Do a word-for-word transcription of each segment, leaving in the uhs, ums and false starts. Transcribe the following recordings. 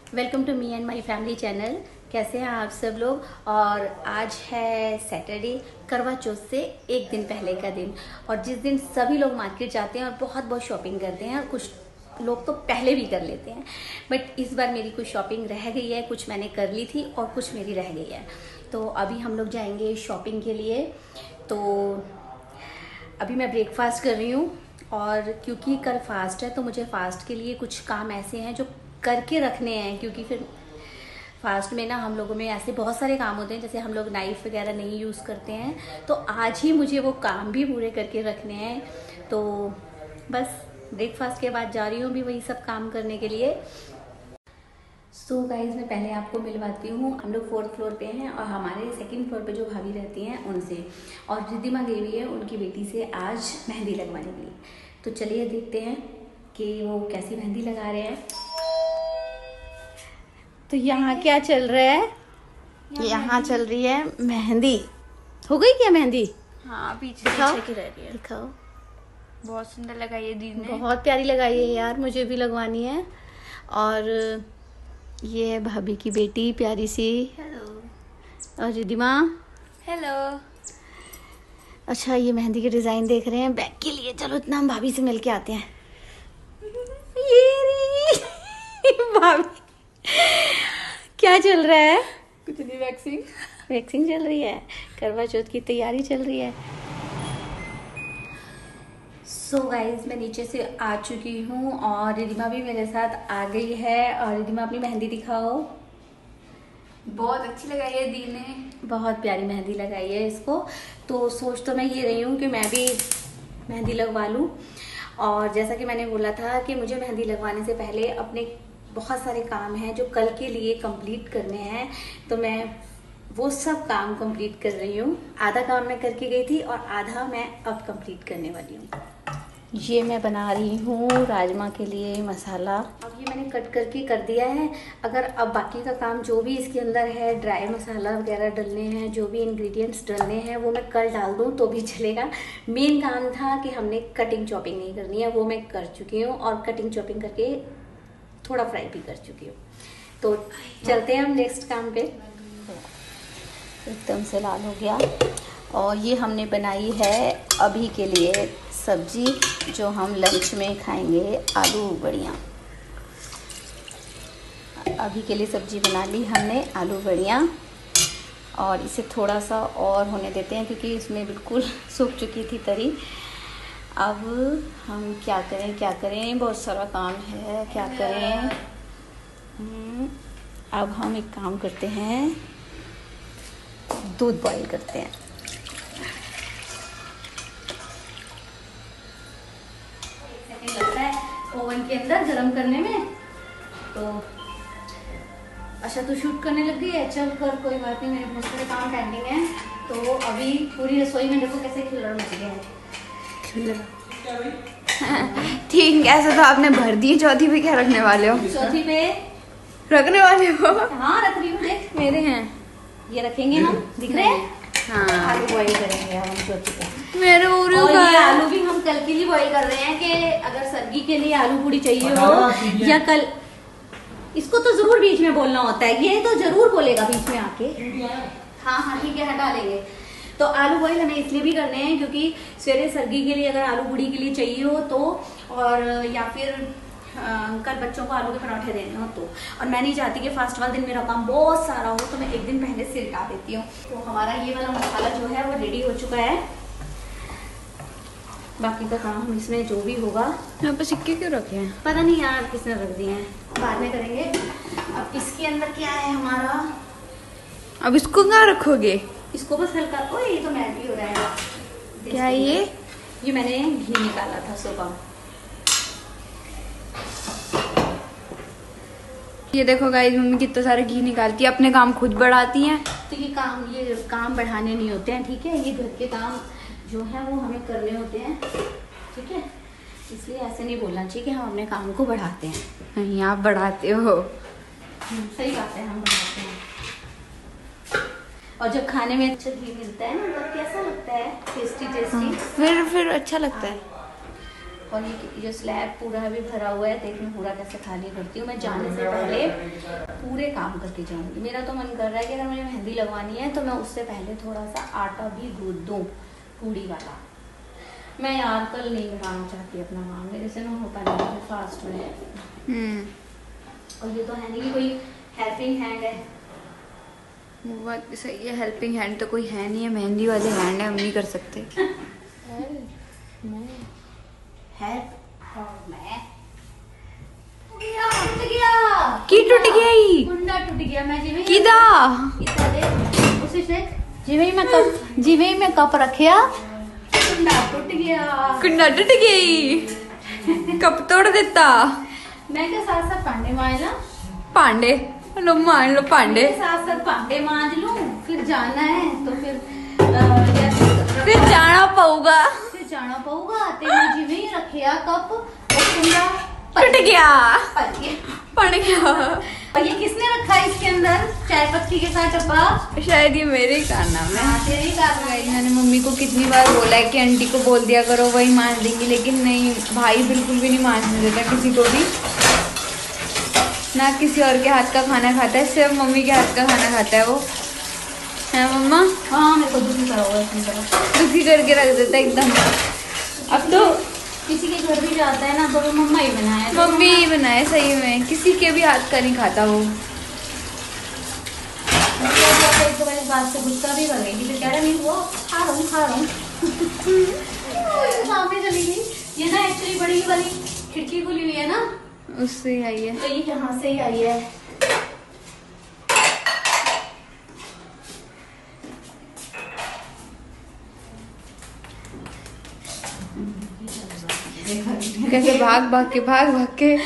Welcome to me and my family channel. कैसे हैं आप सब लोग। और आज है सैटरडे, करवा चौथ से एक दिन पहले का दिन, और जिस दिन सभी लोग मार्केट जाते हैं और बहुत बहुत शॉपिंग करते हैं, और कुछ लोग तो पहले भी कर लेते हैं, बट इस बार मेरी कुछ शॉपिंग रह गई है। कुछ मैंने कर ली थी और कुछ मेरी रह गई है, तो अभी हम लोग जाएंगे शॉपिंग के लिए। तो अभी मैं ब्रेकफास्ट कर रही हूँ, और क्योंकि कल फास्ट है तो मुझे फास्ट के लिए कुछ काम ऐसे हैं जो करके रखने हैं, क्योंकि फिर फास्ट में ना हम लोगों में ऐसे बहुत सारे काम होते हैं, जैसे हम लोग नाइफ वगैरह नहीं यूज़ करते हैं, तो आज ही मुझे वो काम भी पूरे करके रखने हैं। तो बस ब्रेकफास्ट के बाद जा रही हूँ भी वही सब काम करने के लिए। सो so गाइज, मैं पहले आपको मिलवाती हूँ। हम लोग फोर्थ फ्लोर पे हैं और हमारे सेकंड फ्लोर पे जो भाभी रहती हैं उनसे, और रिद्धिमा गई हुई है उनकी बेटी से आज मेहंदी लगवाने के लिए। तो चलिए देखते हैं कि वो कैसी मेहंदी लगा रहे हैं। तो यहाँ क्या चल रहा है? यहाँ चल रही है मेहंदी। हो गई क्या मेहंदी? हाँ, पीछे पीछे की रह रही है। दिखाओ। बहुत सुंदर लगाई है दीदी ने। बहुत प्यारी लगाई है यार, मुझे भी लगवानी है। और ये है भाभी की बेटी प्यारी सी। हेलो। और रिद्धिमा। हेलो। अच्छा, ये मेहंदी के डिजाइन देख रहे हैं बैग के लिए। चलो इतना हम भाभी से मिल के आते हैं। ये भाभी क्या चल रहा है? कुछ नहीं, वैक्सिंग वैक्सिंग चल रही है, करवा चौथ की तैयारी चल रही है। सो so गाइज, मैं नीचे से आ चुकी हूँ और रिद्धिमा भी मेरे साथ आ गई है। और रिद्धिमा अपनी मेहंदी दिखाओ। बहुत अच्छी लगाई है दी ने। बहुत प्यारी मेहंदी लगाई है इसको। तो सोच तो मैं ये रही हूँ कि मैं भी मेहंदी लगवा लूँ। और जैसा कि मैंने बोला था कि मुझे मेहंदी लगवाने से पहले अपने बहुत सारे काम हैं जो कल के लिए कंप्लीट करने हैं, तो मैं वो सब काम कंप्लीट कर रही हूँ। आधा काम मैं करके गई थी और आधा मैं अब कंप्लीट करने वाली हूँ। ये मैं बना रही हूँ राजमा के लिए मसाला। अब ये मैंने कट करके कर दिया है। अगर अब बाकी का काम जो भी इसके अंदर है, ड्राई मसाला वगैरह डलने हैं, जो भी इंग्रेडिएंट्स डलने हैं, वो मैं कल डाल दूँ तो भी चलेगा। मेन काम था कि हमने कटिंग चॉपिंग नहीं करनी है, वो मैं कर चुकी हूँ, और कटिंग चॉपिंग करके थोड़ा फ्राई भी कर चुकी हूँ। तो चलते हैं हम नेक्स्ट काम पे। एकदम से लाल हो गया। और ये हमने बनाई है अभी के लिए सब्जी, जो हम लंच में खाएंगे, आलू बड़ियाँ। अभी के लिए सब्जी बना ली हमने, आलू बड़ियाँ। और इसे थोड़ा सा और होने देते हैं क्योंकि इसमें बिल्कुल सूख चुकी थी तरी। अब हम क्या करें क्या करें, बहुत सारा काम है, क्या करें। अब हम एक काम करते हैं, दूध बॉईल करते हैं। एक सेकंड लगता है ओवन के अंदर गरम करने में। तो अच्छा, तो शूट करने लग गई है। चल कर, कोई बात नहीं, मेरे बहुत सारे काम पेंडिंग हैं। तो अभी पूरी रसोई में देखो कैसे खिलड़ मच गया है। खिलड़ ठीक, ऐसा तो आपने भर दी। चौथी पे क्या रखने वाले हो? चौथी पे रखने वाले हो? हाँ, रख रही हूँ। देख, मेरे हैं ये रखेंगे हम, दिख रहे हैं। हाँ, आलू बॉईल करेंगे हम चौथी पे। मेरे उरू और का ये आलू भी हम कल के लिए बॉईल कर रहे हैं कि अगर सर्गी के लिए आलू पूड़ी चाहिए हो या कल। इसको तो जरूर बीच में बोलना होता है, ये तो जरूर बोलेगा बीच में आके। हाँ हाँ ठीक है, हटा लेंगे। तो आलू बॉईल हमें इसलिए भी करने हैं क्योंकि सवेरे सर्गी के लिए अगर आलू पूड़ी के लिए चाहिए हो तो, और या फिर आ, कल बच्चों को आलू के पराठे देने हो तो। और मैं नहीं चाहती कि फास्ट वाले दिन मेरा काम बहुत सारा हो, तो मैं एक दिन पहले से हटा देती हूँ। तो हमारा ये वाला मसाला जो है वो रेडी हो चुका है। बाकी का काम हम इसमें जो भी होगा। यहाँ पे सिक्के क्यों रखे हैं? पता नहीं यार किसने रख दिए हैं, बाद में करेंगे। अब इसके अंदर क्या है हमारा? अब इसको कहाँ रखोगे? इसको बस हल्का, ओए ये तो मैट भी हो रहा है। क्या ये? ये मैंने घी निकाला था सुबह। ये देखो गाइस, मम्मी कितना सारा घी निकालती है, अपने काम खुद बढ़ाती हैं। तो ये काम ये काम बढ़ाने नहीं होते हैं, ठीक है। ये घर के काम जो है वो हमें करने होते हैं, ठीक है। इसलिए ऐसे नहीं बोलना चाहिए कि हम अपने काम को बढ़ाते हैं। नहीं, आप बढ़ाते हो। सही बात है, हम बढ़ाते हैं। और जब खाने में अच्छा घी मिलता है ना, तब कैसा लगता है, टेस्टी टेस्टी। फिर फिर अच्छा लगता है। और ये जो स्लैब पूरा अभी भरा हुआ है, देख मैं पूरा कैसे खाली करती हूँ। मैं जाने से पहले पूरे काम करके जाऊँगी। मेरा तो मन कर रहा है कि अगर मुझे मेहंदी लगवानी है तो मैं उससे पहले थोड़ा सा आटा भी गूंथ दूँ पूड़ी वाला। मैं यार कल नहीं बनाना चाहती अपना काम, मेरे से ना होता नहीं है फास्ट में। और ये तो है नहीं कि कोई हेल्पिंग हैंड है। वो बात भी सही है, हेल्पिंग हैंड तो कोई है नहीं है, मेहंदी वाले हैंड है, हम नहीं कर सकते। मैं हेल्प और मैं गया टूट गया की टूट गई कुंडा टूट गया। मैं जिवे किदा इतना दे उसी से जिवे मैं कप जिवे मैं कप रखिया कुंडा टूट गया कुंडा टूट गई कप तोड़ देता। मैं क्या साथ साथ भांडे मांज ला पांडे लो मान लो पांडे साथ साथ भांडे मांज लूं, फिर जाना है तो फिर फिर जाना पऊगा फिर जाना पऊगा। ते मैं जिवे ही रखिया कप और कुंडा टूट गया पड़ गया पड़ गया। और ये किसने रखा है इसके अंदर चाय पत्ती के साथ डब्बा? शायद ये मेरे ही कारनामे है। तेरे ही कारनामे है। मैंने मम्मी को कितनी बार बोला है कि आंटी को बोल दिया करो वही मान देंगी, लेकिन नहीं, भाई बिल्कुल भी नहीं मानने देता किसी को भी, ना किसी और के हाथ का खाना खाता है, सिर्फ मम्मी के हाथ का खाना खाता है वो, है मम्मा? हाँ मेरे को दुखी करा हुआ है, दुखी करके रख देता है एकदम। अब तो किसी के घर भी जाता है ना तो वो मम्मा ही बनाए मम्मी ही बनाए, सही में किसी के भी हाथ का नहीं खाता वो। एक तो मैंने बात से गुस्सा भी कर गई थी, फिर कह रहा नहीं वो खा रहा हूँ खा रहा हूँ सामने चली गई। ये ना एक्चुअली बड़ी वाली खिड़की खुली हुई है ना, उससे ही आई है, तो ये यहाँ से ही आई है। कैसे भाग भाग के भाग भाग के।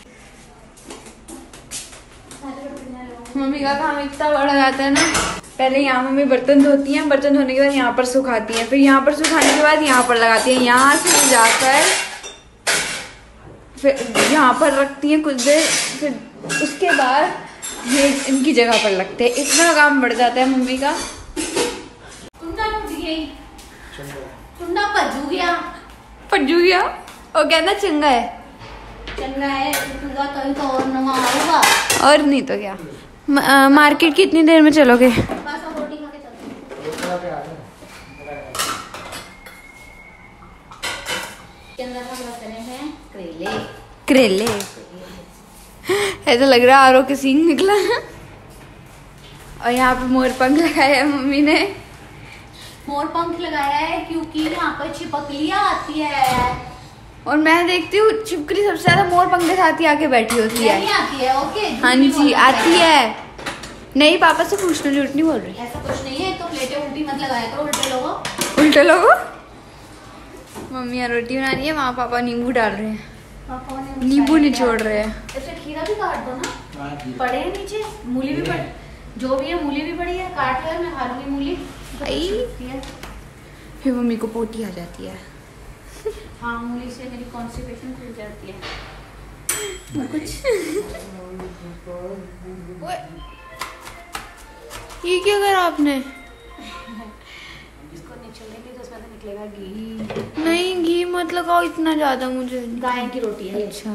मम्मी का काम इतना बड़ा जाता है ना, पहले यहाँ मम्मी बर्तन धोती हैं, बर्तन धोने के बाद यहाँ पर सुखाती हैं, फिर यहाँ पर सुखाने के बाद यहाँ पर लगाती हैं, यहाँ से जाकर फिर यहाँ पर रखती हैं कुछ देर, फिर उसके बाद ये इनकी जगह पर लगते हैं। इतना काम बढ़ जाता है मम्मी का। कुंडा टूट गई, कुंडा पज्जू गया पज्जू गया और कहना चंगा है, चंगा है टूटा कहीं तो और नवा आऊंगा। और नहीं तो क्या। म, आ, मार्केट कितनी देर में चलोगे? बस अब रोटी खा के चलते हैं। के अंदर हम रख रहे हैं करेले। करेले ऐसा लग रहा है आरो के सींग निकला है। और यहाँ पे मोर पंख लगाया है मम्मी ने। मोर पंख लगाया है क्योंकि यहाँ पर छिपकलियाँ आती है। और मैं देखती हूँ छिपकली सबसे ज्यादा मोर पंख के साथ ही आके बैठी होती है। नहीं आती है, ओके। हाँ जी आती है। नहीं पापा से पूछ लो, झूठ नहीं बोल रही। ऐसा कुछ नहीं है, तो प्लेटें उल्टी मत लगाया करो उल्टे लोगो। उल्टे लोगो? मम्मी यहाँ रोटी बना रही है, वहाँ पापा नींबू डाल रहे हैं, नींबू निचोड़ रहे हैं। ऐसे खीरा भी काट दो ना, पड़े हैं नीचे, मूली भी पड़ी, जो भी है मूली भी पड़ी है, काट कर मैं खा लूंगी मूली। फिर मम्मी को पोटी आ जाती है। हाँ मूली से मेरी कॉन्स्टिपेशन खुल जाती है। कुछ ये क्या करा आपने? इसको निचोड़ेंगे तो उसमें से निकलेगा घी। नहीं घी मत लगाओ इतना ज्यादा, मुझे गाय की रोटी है। अच्छा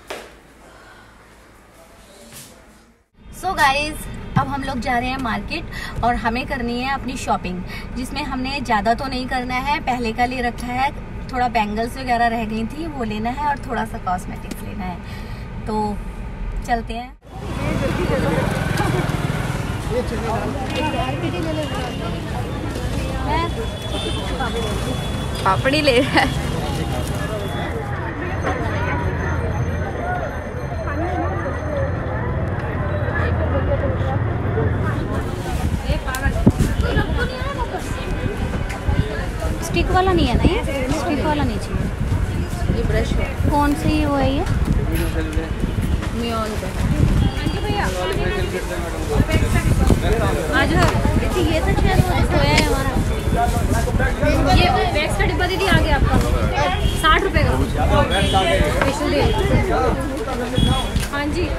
सो so गाइज अब हम लोग जा रहे हैं मार्केट और हमें करनी है अपनी शॉपिंग, जिसमें हमने ज़्यादा तो नहीं करना है, पहले का ले रखा है, थोड़ा बैंगल्स वगैरह रह गई थी वो लेना है और थोड़ा सा कॉस्मेटिक्स लेना है, तो चलते हैं। पापड़ी ले रहा है। स्टिक वाला नहीं है ना ये, स्टिक वाला नहीं चाहिए। ये ब्रश है, कौन सी वो है ये? मियोन का। आज ये तो शायद खोया है हमारा। ये वैक्स का डिब्बा दीदी आ गया आपका साठ रुपए का स्पेशल। हाँ जी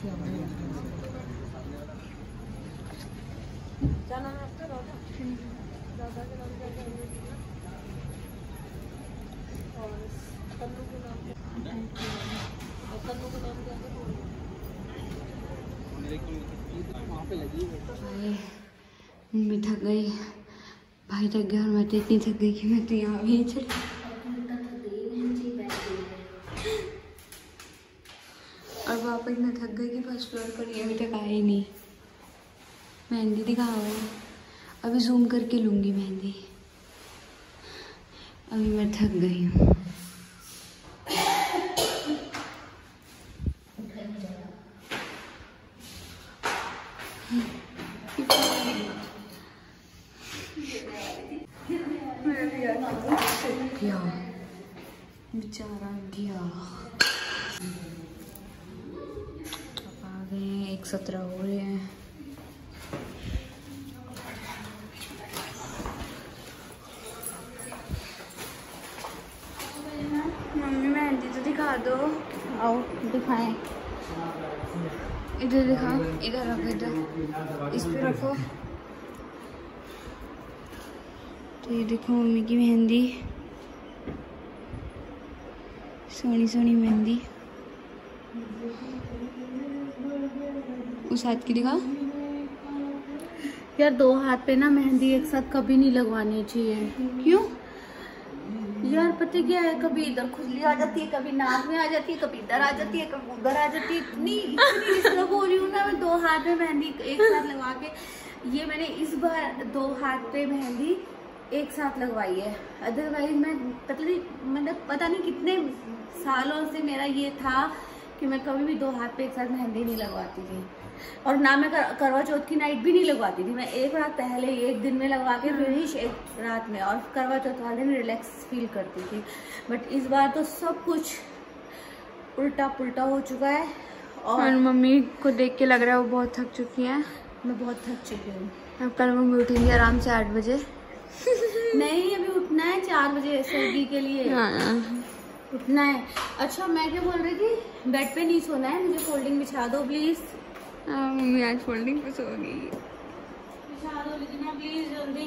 मम्मी थक गई, भाई थक गया और मैं तो इतनी थक गई कि मैं तो यहाँ भी चली। और पापा इतना थक गए कि फर्स्ट फ्लोर पर ये अभी तक आए ही नहीं। मेहंदी दिखाओ, अभी जूम करके लूँगी मेहंदी। अभी मैं थक गई हूँ। गया बेचारा गया। अब आ गए हैं, एक सत्रह हो रहे हैं। मम्मी मेहंदी तो दिखा दो। आओ दिखाएं। इधर दिखा, इधर रखो, इधर इस पे रखो। तो ये देखो मम्मी की मेहंदी, सोनी सोनी मेहंदी। उस हाथ की दिखा। यार दो हाथ पे ना मेहंदी एक साथ कभी नहीं लगवानी चाहिए। क्यों यार पता क्या है, कभी इधर खुजली आ जाती है, कभी नाक में आ जाती है, कभी इधर आ जाती है, कभी उधर आ जाती है। इतनी इतनी डिस्टर्ब हो रही हूँ ना मैं दो हाथ में मेहंदी एक साथ लगा के। ये मैंने इस बार दो हाथ पे मेहंदी एक साथ लगवाई है। अदरवाइज मैं पता नहीं मतलब पता नहीं कितने सालों से मेरा ये था कि मैं कभी भी दो हाथ पे एक साथ मेहंदी नहीं लगवाती थी। और ना मैं कर, करवा चौथ की नाइट भी नहीं लगवाती थी। मैं एक रात पहले एक दिन में लगवा के फिनिश एक रात में, और करवा चौथ वाले दिन रिलैक्स फील करती थी। बट इस बार तो सब कुछ उल्टा पुल्टा हो चुका है। और, और मम्मी को देख के लग रहा है वो बहुत थक चुकी है। मैं बहुत थक चुकी हूँ। अब कल मम्मी उठेंगी आराम से आठ बजे। नहीं अभी उठना है चार बजे सर्दी के लिए। हाँ उठना है। अच्छा मैं क्या बोल रही थी, बेड पे नहीं सोना है, मुझे फोल्डिंग बिछा दो प्लीज। हाँ मम्मी आज फोल्डिंग पे सो गई। बिछा दो लेकिन ना प्लीज जल्दी।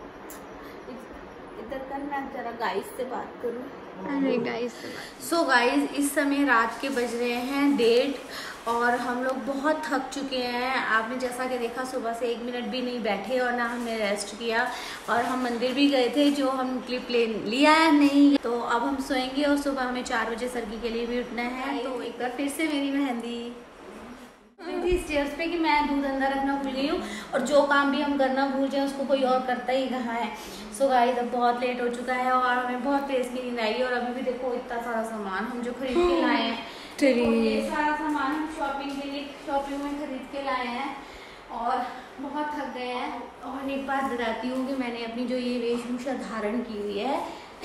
इधर कर, मैं जरा गाइस से बात करूँ। अरे गाइस सो गाइस इस समय रात के बज रहे हैं डेढ़ और हम लोग बहुत थक चुके हैं। आपने जैसा कि देखा सुबह से एक मिनट भी नहीं बैठे और ना हमने रेस्ट किया। और हम मंदिर भी गए थे जो हम क्लिप ले लिया है नहीं। तो अब हम सोएंगे और सुबह हमें चार बजे सर्गी के लिए भी उठना है। तो एक बार फिर से मेरी मेहंदी स्टेयर्स पे कि मैं दूध अंदर रखना भूल गई हूँ और जो काम भी हम करना भूल जाए उसको कोई और करता ही कहाँ है। सो गाइस अब बहुत लेट हो चुका है और हमें बहुत तेज की नींद आई। और अभी भी देखो इतना सारा सामान हम जो खरीद के लाए हैं, ये सारा सामान हम शॉपिंग के लिए शॉपिंग में खरीद के लाए हैं और बहुत थक गए हैं। और एक बात बताती हूँ कि मैंने अपनी जो ये वेशभूषा धारण की हुई है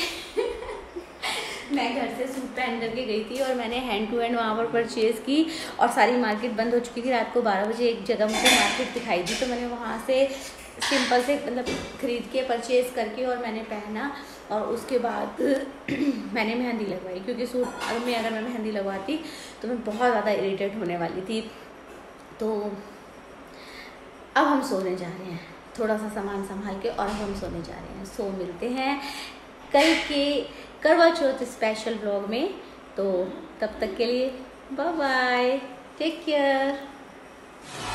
मैं घर से सूट पहन करके गई थी और मैंने हैंड टू हैंड वहाँ पर परचेज़ की और सारी मार्केट बंद हो चुकी थी। रात को बारह बजे एक जगह मुझे मार्केट दिखाई दी तो मैंने वहाँ से सिंपल से मतलब ख़रीद के परचेज़ करके और मैंने पहना। और उसके बाद मैंने मेहंदी लगवाई क्योंकि सूट अगर मैं अगर मैं मेहंदी लगवाती तो मैं बहुत ज़्यादा इरिटेट होने वाली थी। तो अब हम सोने जा रहे हैं, थोड़ा सा सामान संभाल के और अब हम सोने जा रहे हैं। सो मिलते हैं कल के करवा चौथ स्पेशल व्लॉग में। तो तब तक के लिए बाय बाय, टेक केयर।